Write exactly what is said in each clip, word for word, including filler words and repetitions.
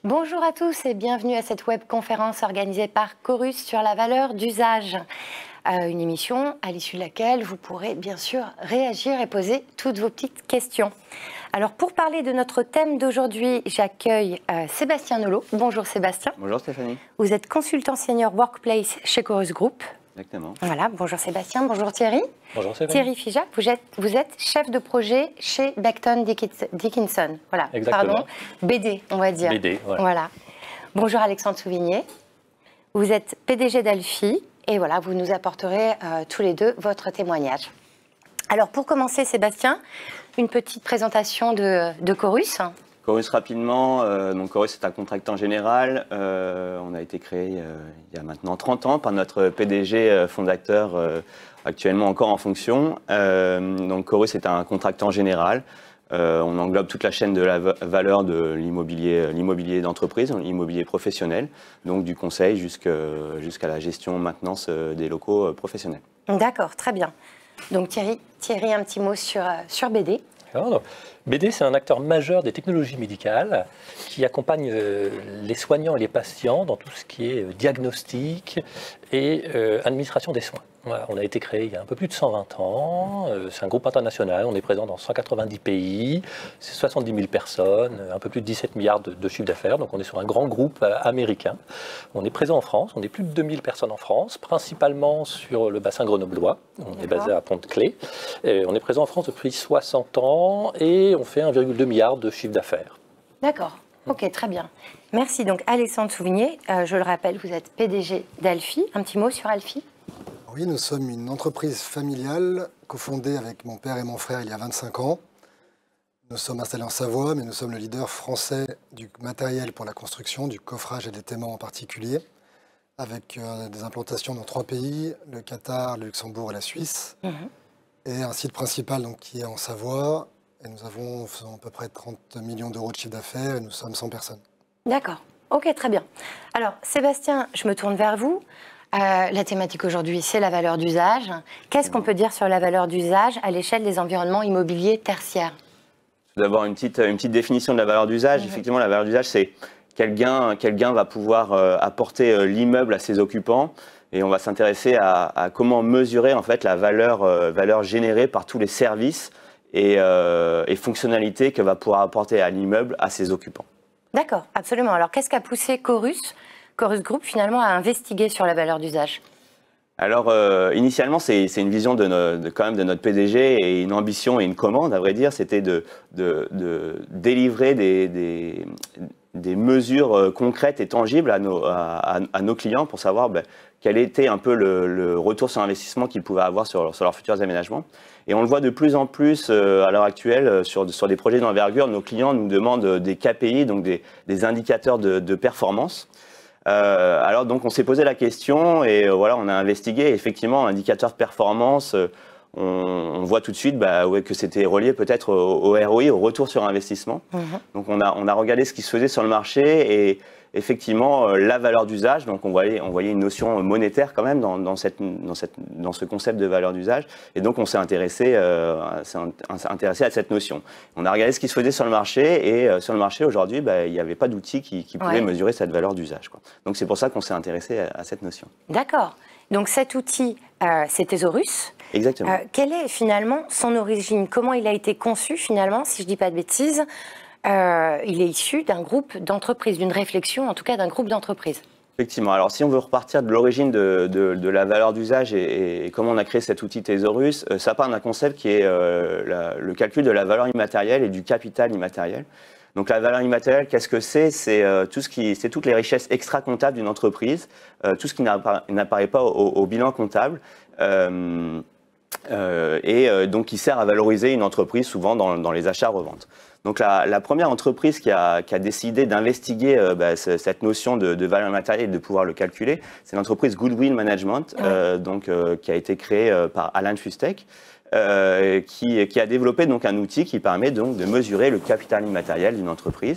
Bonjour à tous et bienvenue à cette webconférence organisée par Chorus sur la valeur d'usage. Euh, une émission à l'issue de laquelle vous pourrez bien sûr réagir et poser toutes vos petites questions. Alors pour parler de notre thème d'aujourd'hui, j'accueille euh, Sébastien Nolot. Bonjour Sébastien. Bonjour Stéphanie. Vous êtes consultant senior workplace chez Chorus Group. Exactement. Voilà, bonjour Sébastien, bonjour Thierry. Bonjour Stéphanie. Thierry Figeac, vous êtes, vous êtes chef de projet chez Becton Dickinson. Voilà, exactement. Pardon, B D, on va dire. B D, voilà. voilà. Bonjour Alexandre Souvigné. Vous êtes P D G d'Alfi et voilà, vous nous apporterez euh, tous les deux votre témoignage. Alors pour commencer Sébastien, une petite présentation de, de Chorus. Chorus rapidement, euh, donc Chorus est un contractant général, euh, on a été créé euh, il y a maintenant trente ans par notre P D G euh, fondateur euh, actuellement encore en fonction. Euh, donc Chorus est un contractant général, euh, on englobe toute la chaîne de la valeur de l'immobilier l'immobilier d'entreprise, l'immobilier professionnel, donc du conseil jusqu'à jusqu'à la gestion, maintenance des locaux professionnels. D'accord, très bien. Donc Thierry, Thierry un petit mot sur, sur B D. Alors, B D, c'est un acteur majeur des technologies médicales qui accompagne euh, les soignants et les patients dans tout ce qui est euh, diagnostic et euh, administration des soins. Voilà, on a été créé il y a un peu plus de cent vingt ans, euh, c'est un groupe international, on est présent dans cent quatre-vingt-dix pays, c'est soixante-dix mille personnes, un peu plus de dix-sept milliards de, de chiffre d'affaires, donc on est sur un grand groupe euh, américain. On est présent en France, on est plus de deux mille personnes en France, principalement sur le bassin grenoblois, on est basé à Pont-de-Clé. Et on est présent en France depuis soixante ans et on fait un virgule deux milliard de chiffre d'affaires. D'accord, ok, très bien. Merci. Donc Alexandre Souvigné, euh, je le rappelle, vous êtes P D G d'Alfi. Un petit mot sur Alfi? Oui, nous sommes une entreprise familiale cofondée avec mon père et mon frère il y a vingt-cinq ans. Nous sommes installés en Savoie, mais nous sommes le leader français du matériel pour la construction, du coffrage et des témoins en particulier, avec euh, des implantations dans trois pays, le Qatar, le Luxembourg et la Suisse, mmh. et un site principal donc, qui est en Savoie. Et nous avons à peu près trente millions d'euros de chiffre d'affaires et nous sommes cent personnes. D'accord, ok, très bien. Alors Sébastien, je me tourne vers vous. Euh, la thématique aujourd'hui, c'est la valeur d'usage. Qu'est-ce qu'on peut dire sur la valeur d'usage à l'échelle des environnements immobiliers tertiaires? Tout d'abord, une petite, une petite définition de la valeur d'usage. Mmh. Effectivement, la valeur d'usage, c'est quel gain, quel gain va pouvoir euh, apporter euh, l'immeuble à ses occupants. Et on va s'intéresser à, à comment mesurer en fait, la valeur, euh, valeur générée par tous les services et, euh, et fonctionnalités que va pouvoir apporter à l'immeuble à ses occupants. D'accord, absolument. Alors, qu'est-ce qu'a poussé Chorus Chorus Group, finalement, à investiguer sur la valeur d'usage? Alors, euh, initialement, c'est une vision de, no, de, quand même de notre P D G et une ambition et une commande, à vrai dire, c'était de, de, de délivrer des, des, des mesures concrètes et tangibles à nos, à, à nos clients pour savoir ben, quel était un peu le, le retour sur investissement qu'ils pouvaient avoir sur, sur leurs futurs aménagements. Et on le voit de plus en plus euh, à l'heure actuelle sur, sur des projets d'envergure, nos clients nous demandent des K P I, donc des, des indicateurs de, de performance. Euh, alors donc on s'est posé la question et euh, voilà on a investigué. Effectivement, indicateur de performance, euh, on, on voit tout de suite bah, ouais, que c'était relié peut-être au, au R O I, au retour sur investissement. Mmh. Donc on a, on a regardé ce qui se faisait sur le marché et effectivement euh, la valeur d'usage. Donc on voyait, on voyait une notion monétaire quand même dans, dans, cette, dans, cette, dans ce concept de valeur d'usage. Et donc on s'est intéressé, euh, intéressé à cette notion. On a regardé ce qui se faisait sur le marché et euh, sur le marché aujourd'hui, bah, il n'y avait pas d'outil qui, qui pouvait ouais. mesurer cette valeur d'usage. Donc c'est pour ça qu'on s'est intéressé à, à cette notion. D'accord. Donc cet outil, euh, c'est Thesaurus. Exactement. Euh, quelle est finalement son origine? Comment il a été conçu finalement, si je ne dis pas de bêtises? Euh, il est issu d'un groupe d'entreprises, d'une réflexion en tout cas d'un groupe d'entreprises. Effectivement. Alors si on veut repartir de l'origine de, de, de la valeur d'usage et, et comment on a créé cet outil Thesaurus, euh, ça part d'un concept qui est euh, la, le calcul de la valeur immatérielle et du capital immatériel. Donc la valeur immatérielle, qu'est-ce que c'est? C'est euh, tout ce qui, c'est toutes les richesses extra-comptables d'une entreprise, euh, tout ce qui n'apparaît pas au, au bilan comptable. Euh, euh, et euh, donc qui sert à valoriser une entreprise souvent dans, dans les achats-reventes. Donc la, la première entreprise qui a, qui a décidé d'investiguer euh, bah, cette notion de, de valeur immatérielle et de pouvoir le calculer, c'est l'entreprise Goodwill Management, ouais. euh, donc, euh, qui a été créée euh, par Alan Fustek, euh, qui, qui a développé donc, un outil qui permet donc, de mesurer le capital immatériel d'une entreprise.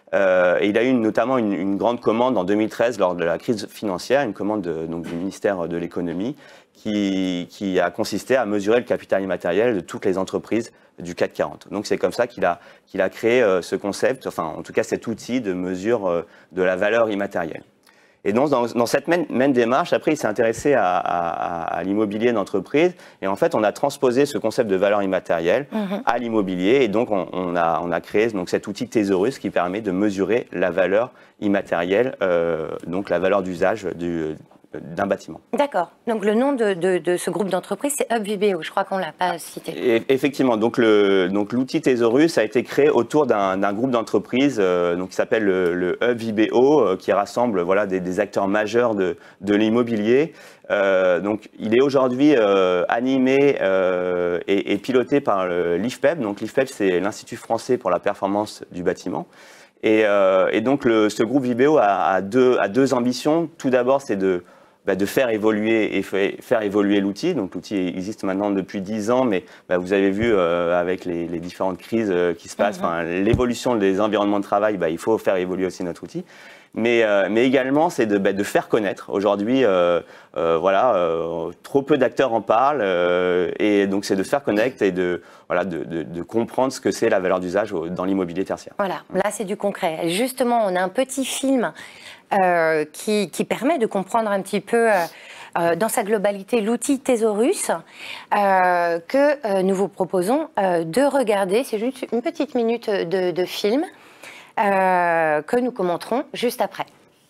Euh, et il a eu notamment une, une grande commande en deux mille treize lors de la crise financière, une commande de, donc, du ministère de l'économie qui, qui a consisté à mesurer le capital immatériel de toutes les entreprises du C A C quarante. Donc c'est comme ça qu'il a, qu'il a créé euh, ce concept, enfin en tout cas cet outil de mesure euh, de la valeur immatérielle. Et donc, dans, dans cette même, même démarche, après, il s'est intéressé à, à, à l'immobilier d'entreprise. Et en fait, on a transposé ce concept de valeur immatérielle mmh. à l'immobilier. Et donc, on, on, a, on a créé donc, cet outil Thésaurus qui permet de mesurer la valeur immatérielle, euh, donc la valeur d'usage du d'un bâtiment. D'accord. Donc le nom de, de, de ce groupe d'entreprises, c'est HubVibeo. Je crois qu'on ne l'a pas cité. Et, effectivement. Donc le, donc l'outil Thésaurus a été créé autour d'un groupe d'entreprises euh, donc qui s'appelle le, le HubVibeo, euh, qui rassemble voilà, des, des acteurs majeurs de, de l'immobilier. Euh, donc il est aujourd'hui euh, animé euh, et, et piloté par l'I F P E B. Donc l'I F P E B, c'est l'Institut français pour la performance du bâtiment. Et, euh, et donc le, ce groupe Vibeo a, a, deux, a deux ambitions. Tout d'abord, c'est de Bah de faire évoluer et faire évoluer l'outil. Donc l'outil existe maintenant depuis dix ans, mais bah vous avez vu euh, avec les, les différentes crises euh, qui se passent, mmh. l'évolution des environnements de travail, bah, il faut faire évoluer aussi notre outil. Mais, euh, mais également, c'est de, bah, de faire connaître. Aujourd'hui, euh, euh, voilà, euh, trop peu d'acteurs en parlent, euh, et donc c'est de faire connaître et de, voilà, de, de, de comprendre ce que c'est la valeur d'usage dans l'immobilier tertiaire. Voilà, là c'est du concret. Justement, on a un petit film Euh, qui, qui permet de comprendre un petit peu euh, euh, dans sa globalité l'outil Thésaurus euh, que euh, nous vous proposons euh, de regarder. C'est juste une petite minute de, de film euh, que nous commenterons juste après.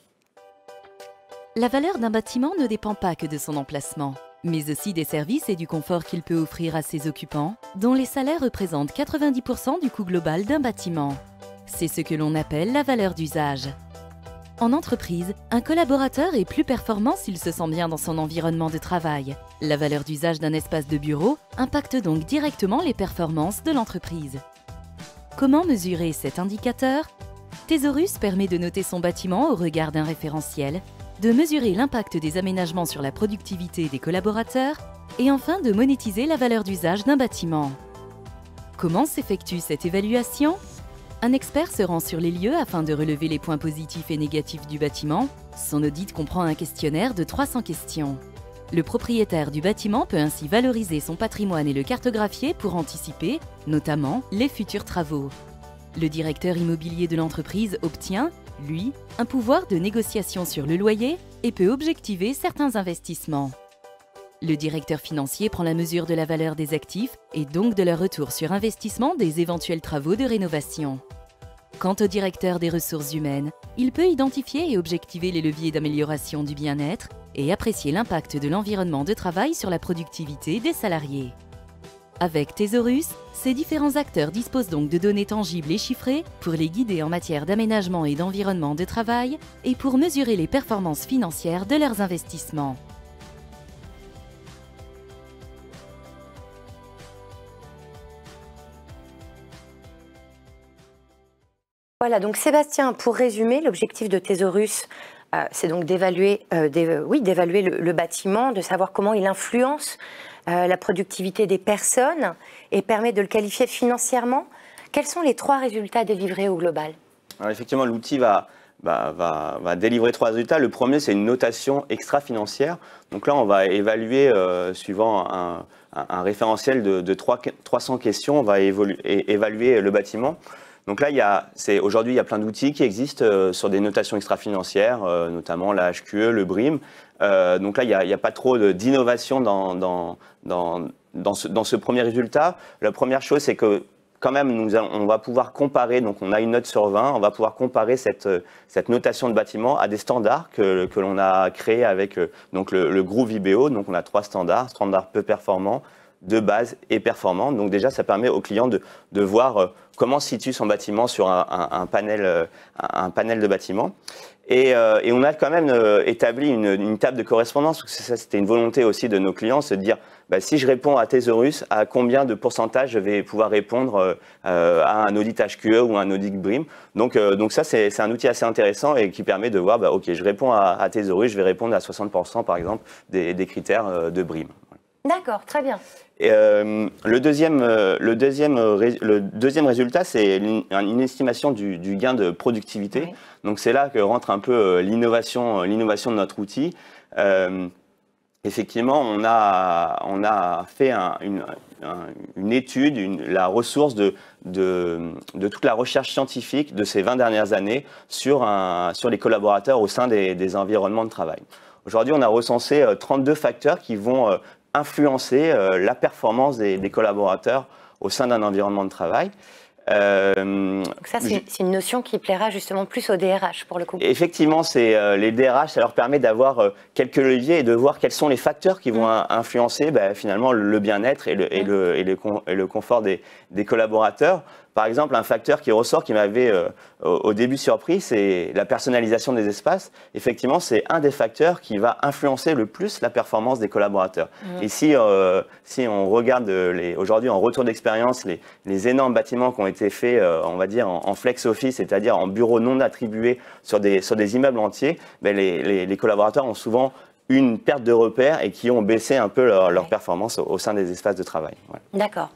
La valeur d'un bâtiment ne dépend pas que de son emplacement, mais aussi des services et du confort qu'il peut offrir à ses occupants, dont les salaires représentent quatre-vingt-dix pour cent du coût global d'un bâtiment. C'est ce que l'on appelle la valeur d'usage. En entreprise, un collaborateur est plus performant s'il se sent bien dans son environnement de travail. La valeur d'usage d'un espace de bureau impacte donc directement les performances de l'entreprise. Comment mesurer cet indicateur? Thésaurus permet de noter son bâtiment au regard d'un référentiel, de mesurer l'impact des aménagements sur la productivité des collaborateurs et enfin de monétiser la valeur d'usage d'un bâtiment. Comment s'effectue cette évaluation? Un expert se rend sur les lieux afin de relever les points positifs et négatifs du bâtiment. Son audit comprend un questionnaire de trois cents questions. Le propriétaire du bâtiment peut ainsi valoriser son patrimoine et le cartographier pour anticiper, notamment, les futurs travaux. Le directeur immobilier de l'entreprise obtient, lui, un pouvoir de négociation sur le loyer et peut objectiver certains investissements. Le directeur financier prend la mesure de la valeur des actifs et donc de leur retour sur investissement des éventuels travaux de rénovation. Quant au directeur des ressources humaines, il peut identifier et objectiver les leviers d'amélioration du bien-être et apprécier l'impact de l'environnement de travail sur la productivité des salariés. Avec Thésaurus, ces différents acteurs disposent donc de données tangibles et chiffrées pour les guider en matière d'aménagement et d'environnement de travail et pour mesurer les performances financières de leurs investissements. Voilà, donc Sébastien, pour résumer, l'objectif de Thésaurus, euh, c'est donc d'évaluer euh, euh, oui, d'évaluer le, le bâtiment, de savoir comment il influence euh, la productivité des personnes et permet de le qualifier financièrement. Quels sont les trois résultats délivrés au global? Alors effectivement, l'outil va, va, va, va délivrer trois résultats. Le premier, c'est une notation extra-financière. Donc là, on va évaluer, euh, suivant un, un, un référentiel de, de trois cents questions, on va évoluer, évaluer le bâtiment. Donc là, il y a, aujourd'hui, il y a plein d'outils qui existent euh, sur des notations extra-financières, euh, notamment la H Q E, le B R I M. Euh, donc là, il n'y a, il y a pas trop d'innovation dans, dans, dans, dans, ce, dans ce premier résultat. La première chose, c'est que quand même, nous allons, on va pouvoir comparer, donc on a une note sur vingt, on va pouvoir comparer cette, cette notation de bâtiment à des standards que, que l'on a créés avec donc le, le groupe Vibeo. Donc on a trois standards, standards peu performants, de base et performante. Donc déjà, ça permet au client de, de voir euh, comment se situe son bâtiment sur un, un, un, panel, euh, un panel de bâtiments. Et, euh, et on a quand même euh, établi une, une table de correspondance, parce que ça, c'était une volonté aussi de nos clients, se dire, bah, si je réponds à Thésaurus, à combien de pourcentage je vais pouvoir répondre euh, à un audit H Q E ou un audit B R I M. Donc, euh, donc ça, c'est un outil assez intéressant et qui permet de voir, bah, ok, je réponds à, à Thésaurus, je vais répondre à soixante pour cent par exemple des, des critères de B R I M. D'accord, très bien. Et, euh, le, deuxième, euh, le, deuxième, euh, le deuxième résultat, c'est une, une estimation du, du gain de productivité. Oui. Donc c'est là que rentre un peu euh, l'innovation, euh, l'innovation de notre outil. Euh, effectivement, on a, on a fait un, une, un, une étude, une, la ressource de, de, de toute la recherche scientifique de ces vingt dernières années sur, un, sur les collaborateurs au sein des, des environnements de travail. Aujourd'hui, on a recensé euh, trente-deux facteurs qui vont euh, influencer euh, la performance des, des collaborateurs au sein d'un environnement de travail. Euh, Donc ça, c'est je... une notion qui plaira justement plus aux D R H pour le coup. Effectivement, c'est, euh, les D R H, ça leur permet d'avoir euh, quelques leviers et de voir quels sont les facteurs qui vont mmh. influencer bah, finalement le bien-être et le, mmh. et le, et le, et le confort des, des collaborateurs. Par exemple, un facteur qui ressort, qui m'avait euh, au début surpris, c'est la personnalisation des espaces. Effectivement, c'est un des facteurs qui va influencer le plus la performance des collaborateurs. Mmh. Et si, euh, si on regarde les, aujourd'hui en retour d'expérience les, les énormes bâtiments qui ont été faits, euh, on va dire, en, en flex office, c'est-à-dire en bureaux non attribués sur des, sur des immeubles entiers, ben les, les, les collaborateurs ont souvent une perte de repères et qui ont baissé un peu leur, leur performance au, au sein des espaces de travail. Ouais. D'accord.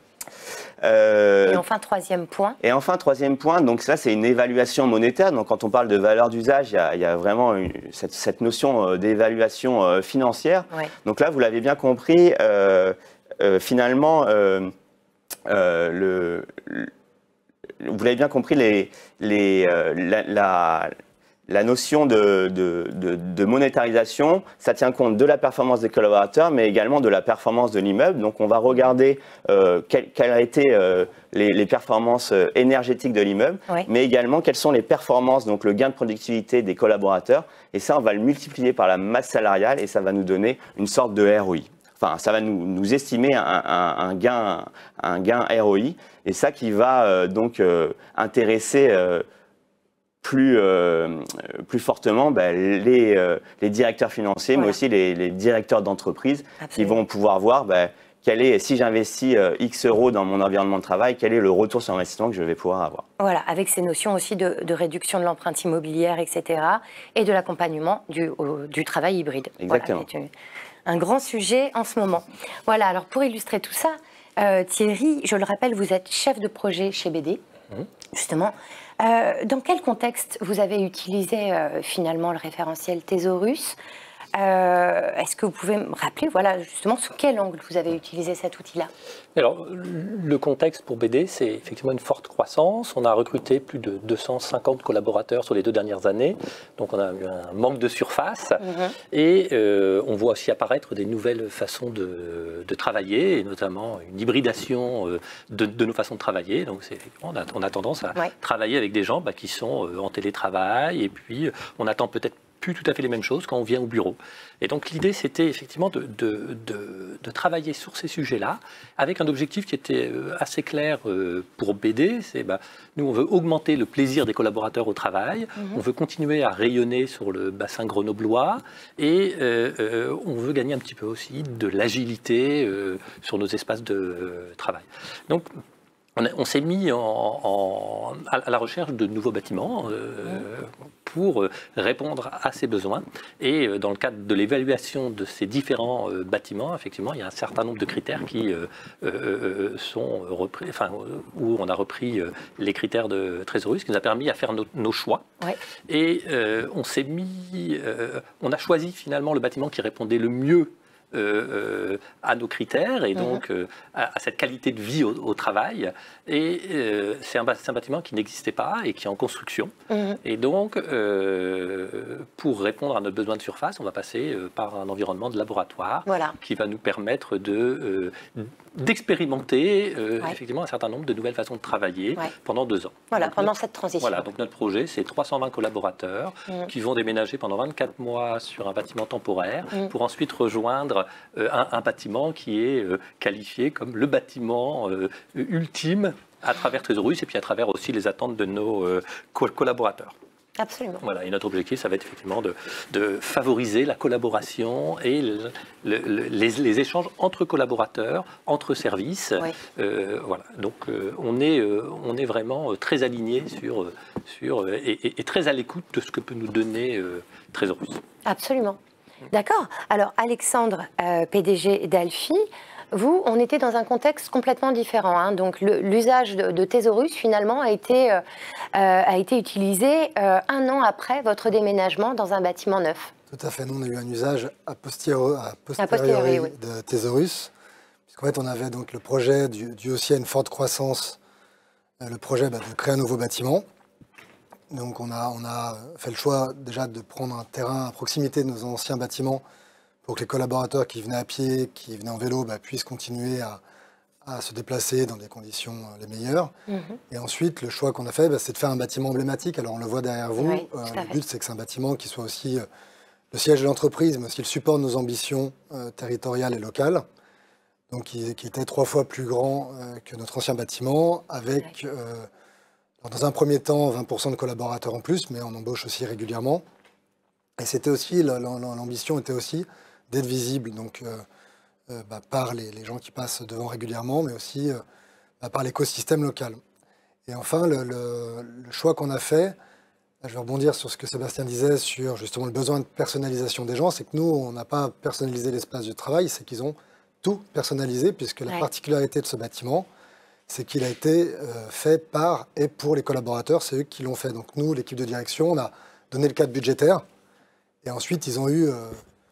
Euh, et enfin, troisième point. Et enfin, troisième point, donc ça, c'est une évaluation monétaire. Donc, quand on parle de valeur d'usage, il y a, il y a vraiment une, cette, cette notion d'évaluation euh, financière. Ouais. Donc là, vous l'avez bien compris, euh, euh, finalement, euh, euh, le, le, vous l'avez bien compris, les, les, euh, la, la La notion de, de, de, de monétarisation, ça tient compte de la performance des collaborateurs, mais également de la performance de l'immeuble. Donc, on va regarder euh, quelles quelle a été euh, les, les performances énergétiques de l'immeuble, oui. mais également quelles sont les performances, donc le gain de productivité des collaborateurs. Et ça, on va le multiplier par la masse salariale et ça va nous donner une sorte de R O I. Enfin, ça va nous, nous estimer un, un, un, gain, un gain R O I. Et ça qui va euh, donc euh, intéresser euh, Plus, euh, plus fortement bah, les, euh, les directeurs financiers, voilà. mais aussi les, les directeurs d'entreprise qui vont pouvoir voir bah, quel est, si j'investis euh, X euros dans mon environnement de travail, quel est le retour sur investissement que je vais pouvoir avoir. Voilà, avec ces notions aussi de, de réduction de l'empreinte immobilière, et cetera, et de l'accompagnement du, au, du travail hybride. Exactement. Voilà, un grand sujet en ce moment. Voilà, alors pour illustrer tout ça, euh, Thierry, je le rappelle, vous êtes chef de projet chez B D, mmh. justement. Euh, dans quel contexte vous avez utilisé euh, finalement le référentiel Thésaurus ? euh, Est-ce que vous pouvez me rappeler, voilà, justement, sous quel angle vous avez utilisé cet outil-là ? Alors, le contexte pour B D, c'est effectivement une forte croissance. On a recruté plus de deux cent cinquante collaborateurs sur les deux dernières années. Donc, on a eu un manque de surface. Mmh. Et euh, on voit aussi apparaître des nouvelles façons de, de travailler, et notamment une hybridation de, de nos façons de travailler. Donc, c'est, on, a, on a tendance à ouais. travailler avec des gens bah, qui sont en télétravail. Et puis, on attend peut-être plus tout à fait les mêmes choses quand on vient au bureau. Et donc l'idée, c'était effectivement de, de, de, de travailler sur ces sujets-là, avec un objectif qui était assez clair pour B D, c'est bah, nous, on veut augmenter le plaisir des collaborateurs au travail, mmh. on veut continuer à rayonner sur le bassin grenoblois, et euh, euh, on veut gagner un petit peu aussi de l'agilité euh, sur nos espaces de euh, travail. Donc, On, a, on s'est mis en, en, à la recherche de nouveaux bâtiments euh, pour répondre à ces besoins. Et dans le cadre de l'évaluation de ces différents euh, bâtiments, effectivement, il y a un certain nombre de critères qui euh, euh, sont repris, enfin, où on a repris euh, les critères de Thésaurus, ce qui nous a permis à faire nos, nos choix. Ouais. Et euh, on s'est mis, euh, on a choisi finalement le bâtiment qui répondait le mieux Euh, euh, à nos critères et donc mmh. euh, à, à cette qualité de vie au, au travail. Et euh, c'est, un, c'est un bâtiment qui n'existait pas et qui est en construction. Mmh. Et donc, euh, pour répondre à notre besoin de surface, on va passer euh, par un environnement de laboratoire voilà. qui va nous permettre de, euh, d'expérimenter euh, ouais. effectivement un certain nombre de nouvelles façons de travailler ouais. pendant deux ans. Voilà, donc, pendant notre, cette transition. Voilà, donc notre projet, c'est trois cent vingt collaborateurs mmh. qui vont déménager pendant vingt-quatre mois sur un bâtiment temporaire mmh. pour ensuite rejoindre Euh, un, un bâtiment qui est euh, qualifié comme le bâtiment euh, ultime à travers Thésaurus et puis à travers aussi les attentes de nos euh, co- collaborateurs. Absolument. Voilà, et notre objectif, ça va être effectivement de, de favoriser la collaboration et le, le, le, les, les échanges entre collaborateurs, entre services. Oui. Euh, voilà, donc euh, on, est, euh, on est vraiment très aligné sur, sur, et, et, et très à l'écoute de ce que peut nous donner euh, Thésaurus. Absolument. D'accord. Alors, Alexandre, euh, P D G d'Alfie, vous, on était dans un contexte complètement différent. Hein. Donc, l'usage de, de Thésaurus, finalement, a été, euh, a été utilisé euh, un an après votre déménagement dans un bâtiment neuf. Tout à fait. Nous, on a eu un usage a posteriori, a posteriori, a posteriori oui. de Thésaurus. Puisqu'en fait, on avait donc le projet, dû, dû aussi à une forte croissance, euh, le projet bah, de créer un nouveau bâtiment. Donc, on a, on a fait le choix déjà de prendre un terrain à proximité de nos anciens bâtiments pour que les collaborateurs qui venaient à pied, qui venaient en vélo, bah, puissent continuer à, à se déplacer dans des conditions les meilleures. Mmh. Et ensuite, le choix qu'on a fait, bah, c'est de faire un bâtiment emblématique. Alors, on le voit derrière vous. Oui, euh, le but, c'est que c'est un bâtiment qui soit aussi euh, le siège de l'entreprise, mais aussi le support de nos ambitions euh, territoriales et locales. Donc, qui, qui était trois fois plus grand euh, que notre ancien bâtiment, avec... Euh, dans un premier temps, vingt pour cent de collaborateurs en plus, mais on embauche aussi régulièrement. Et c'était aussi, l'ambition était aussi d'être visible, donc euh, euh, bah, par les, les gens qui passent devant régulièrement, mais aussi euh, bah, par l'écosystème local. Et enfin, le, le, le choix qu'on a fait, je vais rebondir sur ce que Sébastien disait sur justement le besoin de personnalisation des gens, c'est que nous, on n'a pas personnalisé l'espace de travail, c'est qu'ils ont tout personnalisé, puisque la ouais. particularité de ce bâtiment, c'est qu'il a été euh, fait par et pour les collaborateurs, c'est eux qui l'ont fait. Donc nous, l'équipe de direction, on a donné le cadre budgétaire, et ensuite ils ont eu euh,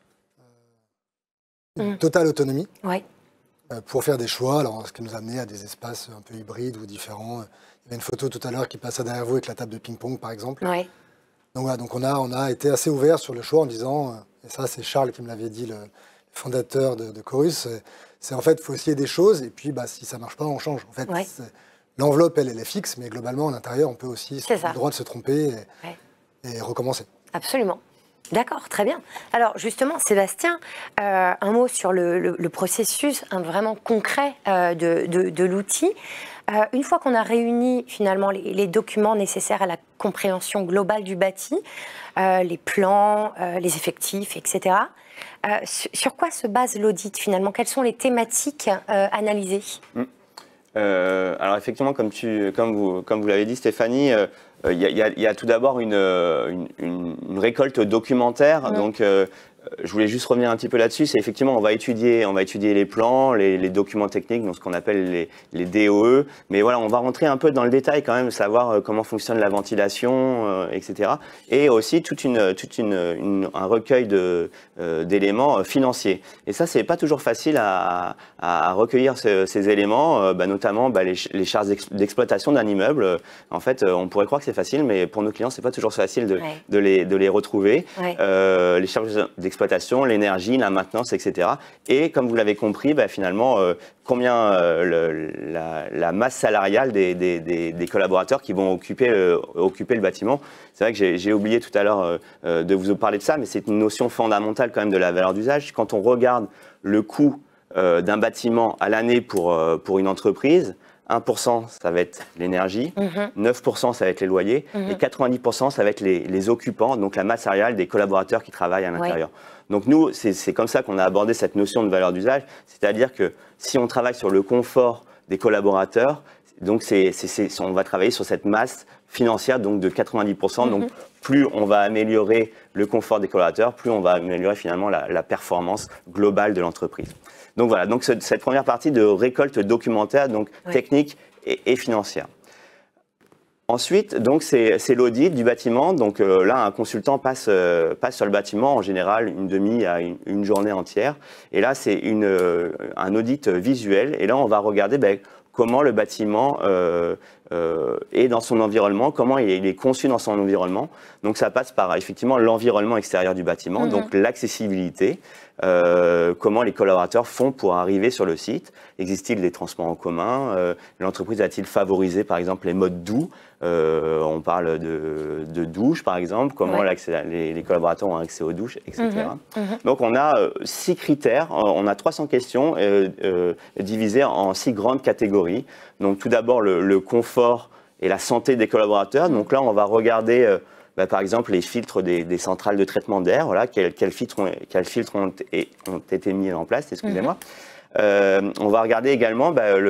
une mmh. totale autonomie ouais. euh, pour faire des choix, alors, ce qui nous a amené à des espaces un peu hybrides ou différents. Il y avait une photo tout à l'heure qui passait derrière vous avec la table de ping-pong, par exemple. Ouais. Donc voilà, donc on a, on a été assez ouvert sur le choix en disant, et ça c'est Charles qui me l'avait dit, le fondateur de, de Chorus, c'est en fait, il faut essayer des choses, et puis bah, si ça ne marche pas, on change. En fait, ouais. l'enveloppe, elle, elle est fixe, mais globalement, à l'intérieur, on peut aussi avoir le droit de se tromper et, ouais. et recommencer. Absolument. D'accord, très bien. Alors justement, Sébastien, euh, un mot sur le, le, le processus hein, vraiment concret euh, de, de, de l'outil. Euh, une fois qu'on a réuni finalement les, les documents nécessaires à la compréhension globale du bâti, euh, les plans, euh, les effectifs, et cetera, euh, sur, sur quoi se base l'audit finalement? Quelles sont les thématiques euh, analysées? mmh. euh, Alors effectivement, comme, tu, comme vous, comme vous l'avez dit Stéphanie, euh, Il y, y, y a tout d'abord une, une, une récolte documentaire, mmh. donc euh, je voulais juste revenir un petit peu là-dessus. C'est effectivement, on va étudier, on va étudier les plans, les, les documents techniques, donc ce qu'on appelle les, les D O E. Mais voilà, on va rentrer un peu dans le détail quand même, savoir comment fonctionne la ventilation, euh, et cetera. Et aussi toute une, toute une, une, un recueil de, euh, d'éléments financiers. Et ça, c'est pas toujours facile à, à, à recueillir ce, ces éléments, euh, bah, notamment bah, les, les charges d'exploitation d'un immeuble. En fait, on pourrait croire que c'est facile, mais pour nos clients, c'est pas toujours facile de, ouais. de, les, de les retrouver. Ouais. Euh, les charges d'exploitation, l'énergie, la maintenance, et cetera. Et comme vous l'avez compris, bah, finalement, euh, combien euh, le, la, la masse salariale des, des, des, des collaborateurs qui vont occuper, euh, occuper le bâtiment. C'est vrai que j'ai oublié tout à l'heure euh, de vous parler de ça, mais c'est une notion fondamentale quand même de la valeur d'usage. Quand on regarde le coût euh, d'un bâtiment à l'année pour, euh, pour une entreprise, un pour cent, ça va être l'énergie, mmh. neuf pour cent, ça va être les loyers, mmh. et quatre-vingt-dix pour cent, ça va être les, les occupants, donc la masse salariale des collaborateurs qui travaillent à l'intérieur. Ouais. Donc nous, c'est comme ça qu'on a abordé cette notion de valeur d'usage, c'est-à-dire que si on travaille sur le confort des collaborateurs, donc c'est, c'est, c'est, on va travailler sur cette masse financière donc de quatre-vingt-dix pour cent, mmh. donc plus on va améliorer le confort des collaborateurs, plus on va améliorer finalement la, la performance globale de l'entreprise. Donc voilà, donc ce, cette première partie de récolte documentaire, donc oui. technique et, et financière. Ensuite, donc c'est l'audit du bâtiment. Donc euh, là, un consultant passe, euh, passe sur le bâtiment, en général une demi à une, une journée entière. Et là, c'est euh, un audit visuel. Et là, on va regarder ben, comment le bâtiment euh, euh, est dans son environnement, comment il est, il est conçu dans son environnement. Donc ça passe par effectivement l'environnement extérieur du bâtiment, mmh. donc l'accessibilité. Euh, comment les collaborateurs font pour arriver sur le site. Existe-t-il des transports en commun? euh, L'entreprise a-t-il favorisé par exemple les modes doux? euh, On parle de, de douche par exemple, comment ouais. les, les collaborateurs ont accès aux douches, et cetera. Mmh, mmh. Donc on a euh, six critères, on a trois cents questions euh, euh, divisées en six grandes catégories. Donc tout d'abord le, le confort et la santé des collaborateurs. Donc là on va regarder euh, Bah, par exemple, les filtres des, des centrales de traitement d'air, voilà, quels, quels filtres, ont, quels filtres ont, ont été mis en place, excusez-moi. Mm-hmm. euh, on va regarder également bah, le,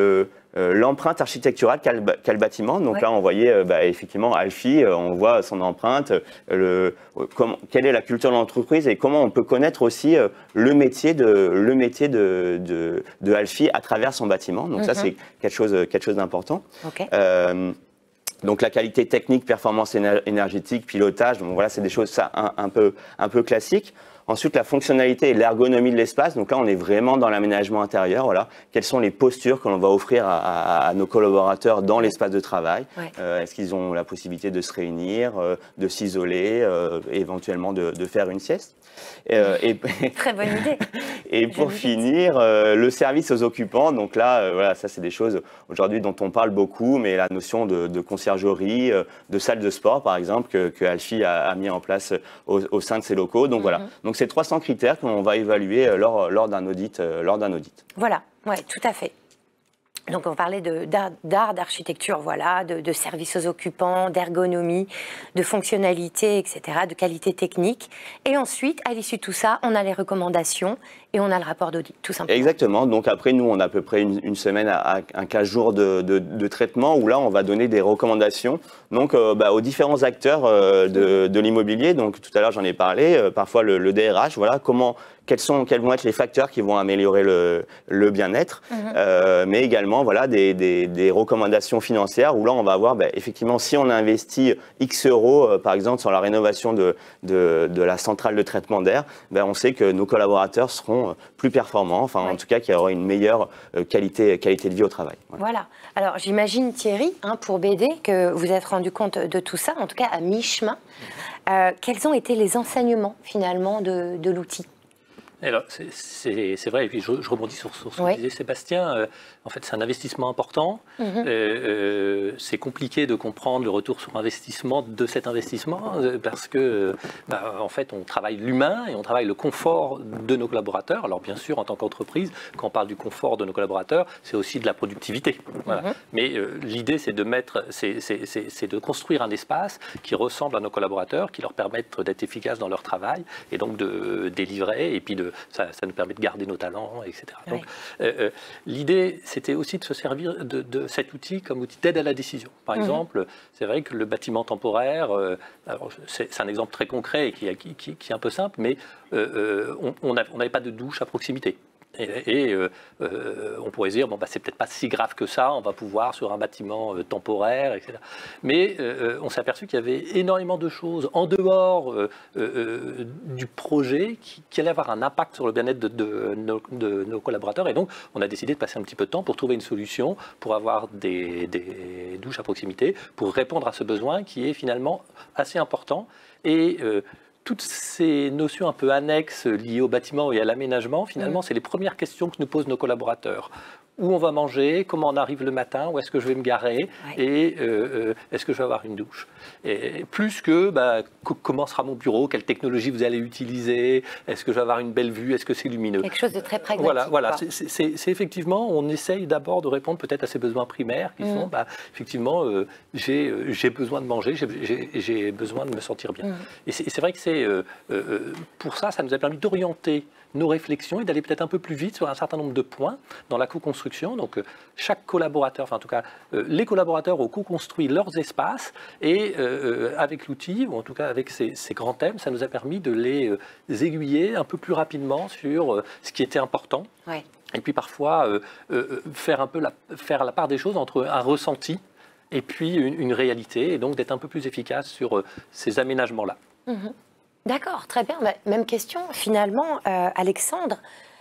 euh, l'empreinte architecturale qu'a le, qu'a le bâtiment. Donc ouais. là, on voyait euh, bah, effectivement Alfie, euh, on voit son empreinte, euh, le, euh, comment, quelle est la culture de l'entreprise et comment on peut connaître aussi euh, le métier de, le métier de, de, de Alfie à travers son bâtiment. Donc mm-hmm. ça, c'est quelque chose, quelque chose d'important. Okay. Euh, Donc la qualité technique, performance énergétique, pilotage, donc voilà, c'est des choses ça, un, un, peu, un peu classiques. Ensuite, la fonctionnalité et l'ergonomie de l'espace. Donc là, on est vraiment dans l'aménagement intérieur. Voilà. Quelles sont les postures que l'on va offrir à, à, à nos collaborateurs dans l'espace de travail? Ouais. euh, Est-ce qu'ils ont la possibilité de se réunir, euh, de s'isoler, euh, éventuellement de, de faire une sieste? Euh, et, Très bonne idée. Et pour finir, euh, le service aux occupants. Donc là, euh, voilà, ça c'est des choses aujourd'hui dont on parle beaucoup, mais la notion de, de conciergerie, euh, de salle de sport par exemple, que, que Alfie a, a mis en place au, au sein de ses locaux. Donc mm-hmm. voilà. Donc c'est trois cents critères qu'on va évaluer lors, lors d'un audit, euh, lors d'un audit. Voilà, ouais, tout à fait. Donc on parlait d'art, d'architecture, voilà, de, de services aux occupants, d'ergonomie, de fonctionnalité, et cetera, de qualité technique. Et ensuite, à l'issue de tout ça, on a les recommandations et on a le rapport d'audit, tout simplement. Exactement. Donc après, nous, on a à peu près une, une semaine à, à quinze jours de, de, de traitement où là, on va donner des recommandations donc, euh, bah, aux différents acteurs euh, de, de l'immobilier. Donc tout à l'heure, j'en ai parlé, euh, parfois le, le D R H, voilà, comment... Quels, sont, quels vont être les facteurs qui vont améliorer le, le bien-être, mmh. euh, mais également voilà, des, des, des recommandations financières où là on va avoir ben, effectivement si on a investi X euros euh, par exemple sur la rénovation de, de, de la centrale de traitement d'air, ben, on sait que nos collaborateurs seront plus performants, enfin oui. en tout cas qu'il y aura une meilleure euh, qualité, qualité de vie au travail. Voilà, voilà. Alors j'imagine Thierry, hein, pour B D, que vous êtes rendu compte de tout ça, en tout cas à mi-chemin. Euh, quels ont été les enseignements finalement de, de l'outil ? Alors, c'est vrai, et puis je, je rebondis sur, sur ce oui. que disait Sébastien. Euh, en fait, c'est un investissement important. Mm-hmm. euh, euh, c'est compliqué de comprendre le retour sur investissement de cet investissement euh, parce que, bah, en fait, on travaille l'humain et on travaille le confort de nos collaborateurs. Alors, bien sûr, en tant qu'entreprise, quand on parle du confort de nos collaborateurs, c'est aussi de la productivité. Voilà. Mm-hmm. Mais euh, l'idée, c'est de mettre, c'est de construire un espace qui ressemble à nos collaborateurs, qui leur permette d'être efficaces dans leur travail et donc de délivrer et puis de Ça, ça nous permet de garder nos talents, et cetera. Oui. Donc, euh, euh, l'idée, c'était aussi de se servir de, de cet outil comme outil d'aide à la décision. Par mmh. exemple, c'est vrai que le bâtiment temporaire, euh, c'est un exemple très concret et qui, qui, qui, qui est un peu simple, mais euh, on n'avait pas de douche à proximité. Et, et euh, euh, on pourrait dire, bon, bah, c'est peut-être pas si grave que ça, on va pouvoir sur un bâtiment euh, temporaire, et cetera. Mais euh, on s'est aperçu qu'il y avait énormément de choses en dehors euh, euh, du projet qui, qui allaient avoir un impact sur le bien-être de, de, de, de nos collaborateurs. Et donc, on a décidé de passer un petit peu de temps pour trouver une solution, pour avoir des, des douches à proximité, pour répondre à ce besoin qui est finalement assez important. Et euh, toutes ces notions un peu annexes liées au bâtiment et à l'aménagement, finalement, mmh. c'est les premières questions que nous posent nos collaborateurs. Où on va manger, comment on arrive le matin, où est-ce que je vais me garer, ouais. et euh, est-ce que je vais avoir une douche. Et plus que bah, comment sera mon bureau, quelle technologie vous allez utiliser, est-ce que je vais avoir une belle vue, est-ce que c'est lumineux. Quelque chose de très pragmatique. Voilà, voilà. c'est effectivement, on essaye d'abord de répondre peut-être à ces besoins primaires qui mmh. sont, bah, effectivement, euh, j'ai besoin de manger, j'ai besoin de me sentir bien. Mmh. Et c'est vrai que c'est euh, euh, pour ça, ça nous a permis d'orienter nos réflexions et d'aller peut-être un peu plus vite sur un certain nombre de points dans la co-construction. Donc, euh, chaque collaborateur, enfin en tout cas, euh, les collaborateurs ont co-construit leurs espaces et euh, avec l'outil, ou en tout cas avec ces, ces grands thèmes, ça nous a permis de les euh, aiguiller un peu plus rapidement sur euh, ce qui était important. Ouais. Et puis parfois, euh, euh, faire un peu la, faire la part des choses entre un ressenti et puis une, une réalité, et donc d'être un peu plus efficace sur euh, ces aménagements-là. Mmh. D'accord, très bien. Bah, même question, finalement, euh, Alexandre.